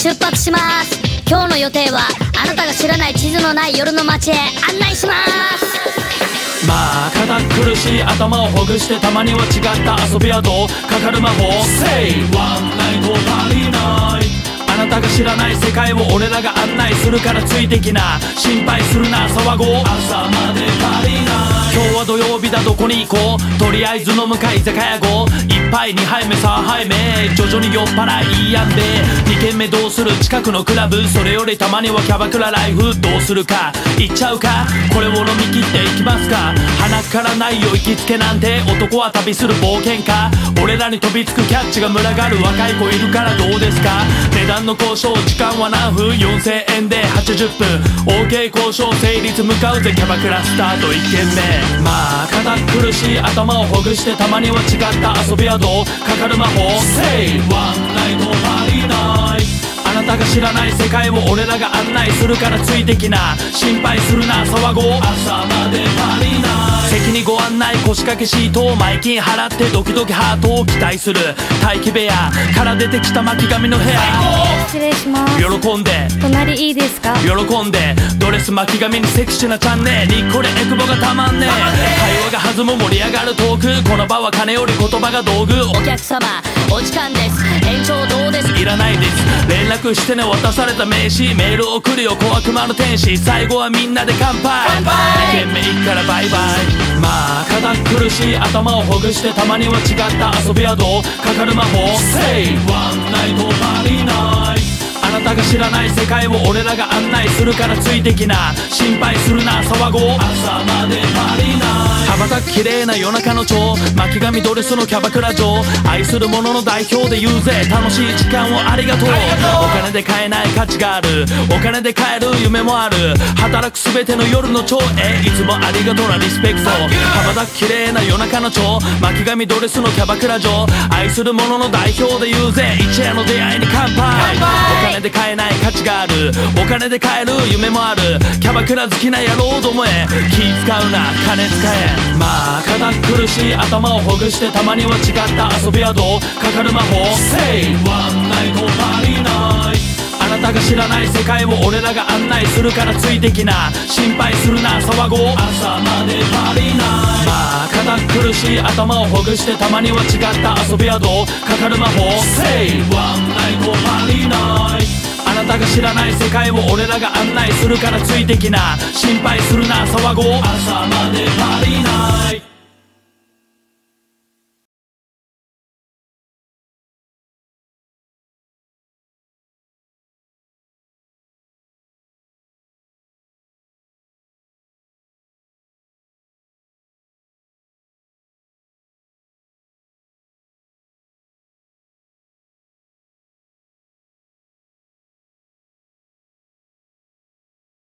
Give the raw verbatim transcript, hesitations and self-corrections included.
出発します。今日の予定はあなたが知らない地図のない夜の街へ案内します。 まあ堅苦しい頭をほぐしてたまには違った遊びはどうかかる魔法 Say one nightパリナイト。あなたが知らない世界を俺らが案内するからついてきな。心配するな騒ごう朝までパリナイト。今日は土曜日だどこに行こう。とりあえず飲むか居酒屋ご一杯二杯目三杯目徐々に酔っ払いいいやんでに軒目どうする近くのクラブ。それよりたまにはキャバクラライフどうするか行っちゃうか。これを飲み切っていきますか。鼻からないよ行きつけなんて男は旅する冒険家。俺らに飛びつくキャッチが群がる若い子いるからどうですか。値段の交渉時間は何分よんせんえんではちじゅっぷん OK 交渉成立向かうぜキャバクラスタートいっけんめ。まあ堅苦しい頭をほぐしてたまには違った遊びはどうかかる魔法 Say one nightパリナイト。あなたが知らない世界を俺らが案内するからついてきな。心配するな騒ごう朝までパリナイト。席にご案内腰掛けシートを前金払ってドキドキハートを期待する待機部屋から出てきた巻き髪の部屋。 失礼します。 喜んで隣いいですか。 喜んでドレス巻き髪にセクシーなチャンネルにこれエクボがたまんねえ。会話が弾む盛り上がるトークこの場は金より言葉が道具。 お客様お時間です。延長どうです。 いらないです連絡してね渡された名刺メール送るよ小悪魔の天使。最後はみんなで乾杯に軒目行くからバイバイ。まあ堅苦しい頭をほぐしてたまには違った遊びはどうかかる魔法 Say one nightパリナイト。あなたが知らない世界を俺らが案内するからついてきな。心配するな騒ごう朝までパリナイト。羽ばたく綺麗な夜中の蝶巻き髪ドレスのキャバクラ嬢愛する者の代表で言うぜ楽しい時間をありがとう。お金で買えない価値があるお金で買える夢もある働くすべての夜の蝶へいつもありがとうなリスペクト。羽ばたく綺麗な夜中の蝶巻き髪ドレスのキャバクラ嬢愛する者の代表で言うぜ一夜の出会いに乾杯。お金で買えない価値があるお金で買える夢もあるキャバクラ好きな野郎どもへ気使うな金使え。まあ堅苦しい頭をほぐしてたまには違った遊びはどうかかる魔法 Say one nightパリナイト。あなたが知らない世界を俺らが案内するからついてきな。心配するな騒ごう朝までパリナイト。まあ堅苦しい頭をほぐしてたまには違った遊びはどうかかる魔法 Say one nightパリナイト。あなたが知らない世界を俺らが案内するからついてきな。心配するな騒ごう朝までパリナイト。